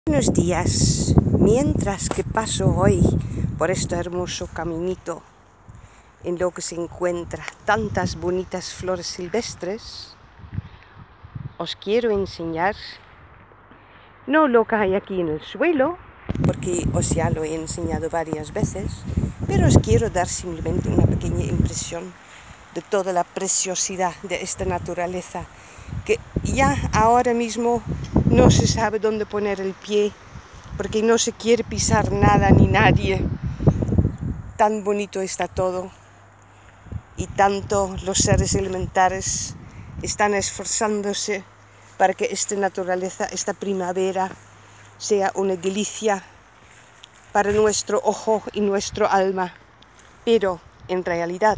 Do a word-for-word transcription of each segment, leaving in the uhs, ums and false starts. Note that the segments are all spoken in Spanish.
Buenos días, mientras que paso hoy por este hermoso caminito en lo que se encuentra tantas bonitas flores silvestres, os quiero enseñar no lo que hay aquí en el suelo, porque os ya lo he enseñado varias veces, pero os quiero dar simplemente una pequeña impresión de toda la preciosidad de esta naturaleza, que ya ahora mismo no se sabe dónde poner el pie, porque no se quiere pisar nada ni nadie. Tan bonito está todo, y tanto los seres elementales están esforzándose para que esta naturaleza, esta primavera, sea una delicia para nuestro ojo y nuestro alma. Pero en realidad,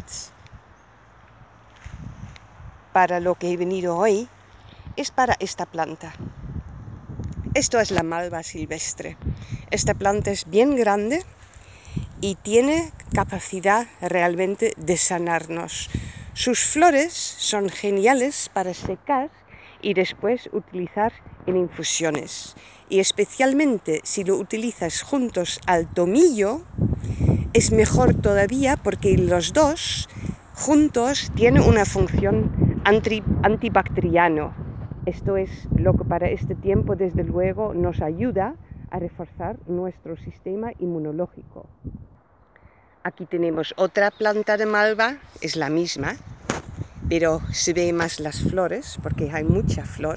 para lo que he venido hoy, es para esta planta. Esto es la malva silvestre. Esta planta es bien grande y tiene capacidad realmente de sanarnos. Sus flores son geniales para secar y después utilizar en infusiones. Y especialmente si lo utilizas juntos al tomillo, es mejor todavía, porque los dos juntos tienen una función anti, antibacteriano. Esto es lo que para este tiempo, desde luego, nos ayuda a reforzar nuestro sistema inmunológico. Aquí tenemos otra planta de malva, es la misma, pero se ve más las flores, porque hay mucha flor.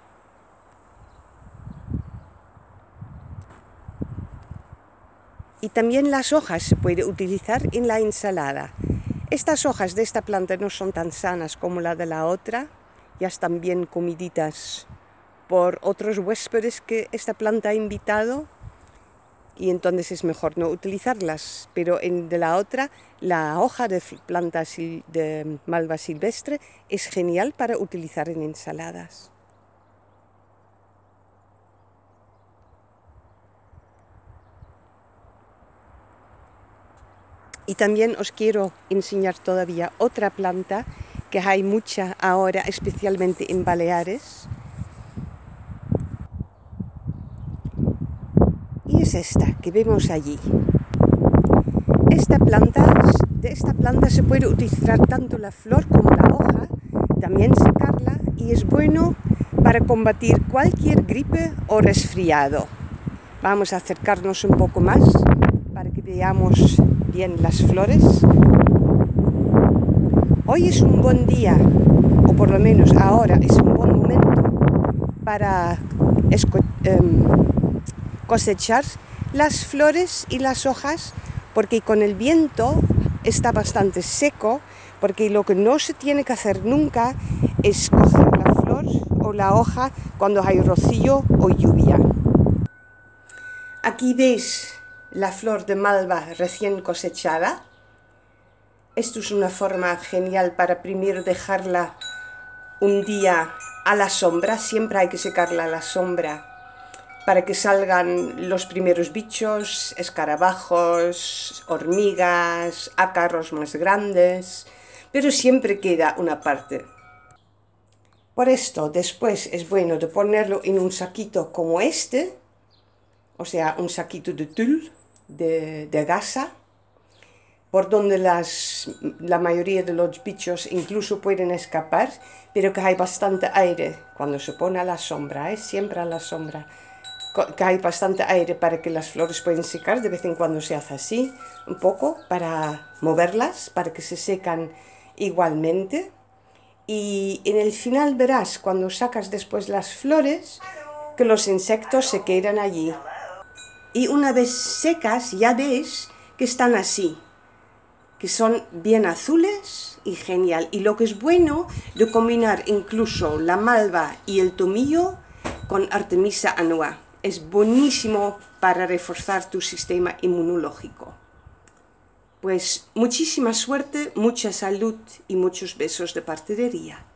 Y también las hojas se puede utilizar en la ensalada. Estas hojas de esta planta no son tan sanas como la de la otra, ya están bien comiditas por otros huéspedes que esta planta ha invitado, y entonces es mejor no utilizarlas. Pero en de la otra, la hoja de planta de malva silvestre es genial para utilizar en ensaladas. Y también os quiero enseñar todavía otra planta que hay mucha ahora, especialmente en Baleares. Y es esta que vemos allí. Esta planta, de esta planta se puede utilizar tanto la flor como la hoja, también secarla, y es bueno para combatir cualquier gripe o resfriado. Vamos a acercarnos un poco más para que veamos bien las flores. Hoy es un buen día, o por lo menos ahora es un buen momento para cosechar las flores y las hojas, porque con el viento está bastante seco, porque lo que no se tiene que hacer nunca es coger la flor o la hoja cuando hay rocío o lluvia. Aquí veis la flor de malva recién cosechada. Esto es una forma genial para primero dejarla un día a la sombra. Siempre hay que secarla a la sombra para que salgan los primeros bichos, escarabajos, hormigas, ácaros más grandes, pero siempre queda una parte. Por esto, después es bueno de ponerlo en un saquito como este, o sea, un saquito de tul, de, de gasa, por donde las, la mayoría de los bichos incluso pueden escapar, pero que hay bastante aire cuando se pone a la sombra, ¿eh? Siempre a la sombra, que hay bastante aire para que las flores puedan secar. De vez en cuando se hace así, un poco, para moverlas, para que se secan igualmente. Y en el final verás, cuando sacas después las flores, que los insectos se quedan allí. Y una vez secas, ya ves que están así, que son bien azules y genial. Y lo que es bueno de combinar incluso la malva y el tomillo con Artemisia annua. Es buenísimo para reforzar tu sistema inmunológico. Pues muchísima suerte, mucha salud y muchos besos de parte de Ría.